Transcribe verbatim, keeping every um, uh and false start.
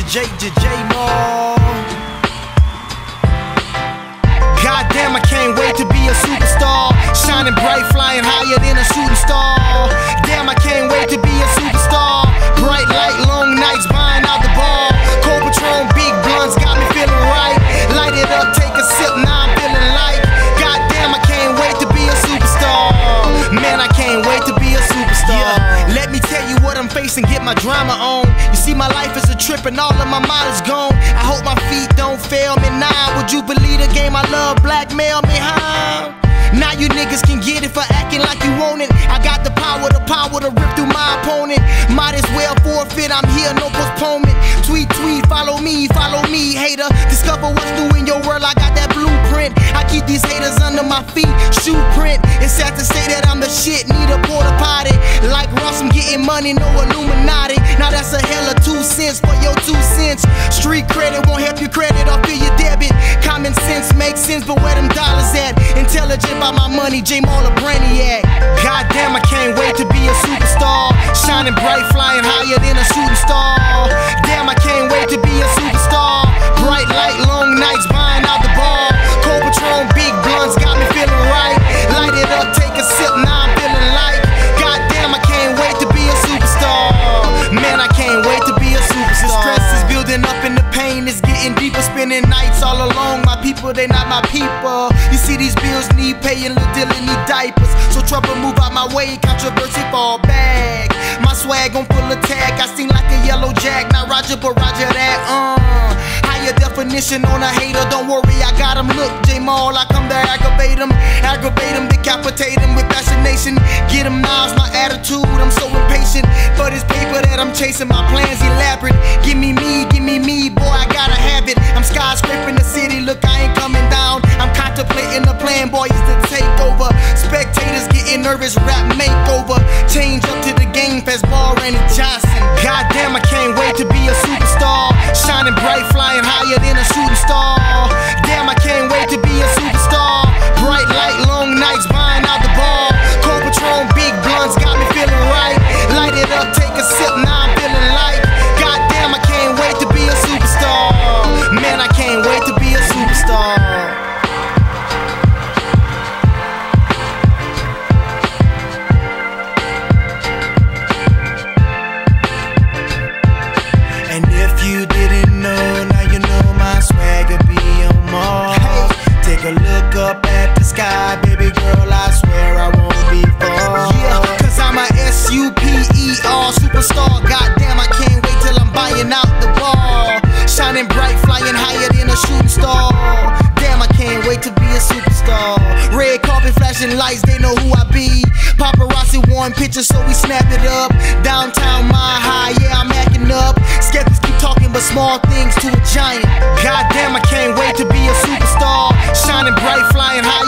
J J J Mall. Goddamn, I can't wait to be a superstar. Shining bright, flying higher than a shooting star. Damn, I can't wait to be a superstar. Bright light, long nights, buying out the bar. Cold Patron, big blunts, got me feeling right. Light it up, take a sip, now I'm feeling like. Goddamn, I can't wait to be a superstar. Man, I can't wait to be a superstar. Yeah. Let me tell you what I'm facing, get my drama on. You see, my life is a trip and all of my mind is gone. I hope my feet don't fail me now. Would you believe the game I love blackmail me, huh? Now you niggas can get it for acting like you want it. I got the power, the power to rip through my opponent. Might as well forfeit, I'm here, no postponement. Tweet, tweet, follow me, follow me, hater. Discover what's new in your world, I got that blueprint. I keep these haters under my feet, shoe print. It's sad to say that I'm the shit, need a porta potty. Like Ross, I'm getting money, no Illuminati. Now that's a hell of two cents for your two cents. Street credit won't help you credit or fill your debit. Common sense makes sense, but where them dollars at? Intelligent by my money, J Mall a brainiac. Goddamn, I can't wait to be a superstar. Shining bright, flying higher than a shooting star. Damn, I can't wait to be a superstar. Bright light, long nights, buying out the bar. Cold Patron, big blunts, got me feeling right. Light it up, take a sip, now I'm feeling like. Goddamn, I can't wait to be a superstar. Man, I can't wait to be a superstar. The stress is building up and the pain is getting deeper. Spending nights all alone, my people, they not my people. You see these bills need paying, little Dylan need diapers. So trouble move out my way, controversy fall back. My swag on full attack, I sing like a yellow jack. Not Roger, but Roger that, uh higher definition on a hater, don't worry, I got him. Look, J Mall, I come to aggravate him. Aggravate him, decapitate him with fascination. Get him now, it's my attitude, I'm so impatient. For this paper that I'm chasing, my plans elaborate. Give me me, give me me, boy, I gotta have it. I'm skyscraping the city, look, I ain't coming down. I'm contemplating the plan, boy, is to take over. Spectators getting nervous, rap makeover. Change up to the game, fast ball, Randy Johnson. Goddamn, I can't wait to be a superstar. Shining bright, flying higher than a shooting star. Damn, I can't wait to be a superstar. Bright light, long nights, buying out the bar. Cold Patron, big blunts, got me feeling right. Light it up, take a sip, now I'm feeling like. Goddamn, I can't wait to be a superstar. Man, I can't wait to be a superstar. And if you didn't know, now you know my swagger be on Mars. Hey. Take a look up at the sky, baby girl, I swear I won't be far. Yeah, cause I'm a S U P E R superstar. Goddamn, I can't wait till I'm buying out the bar. Shining bright, flying higher than a shooting star. Damn, I can't wait to be a superstar. Red carpet, flashing lights, they know who I be. Paparazzi want pictures, so we snap it up. Downtown, my high, yeah, I'm acting up. Skeptics keep talking, but small things to a giant. Goddamn, I can't wait to be a superstar. Shining bright, flying high.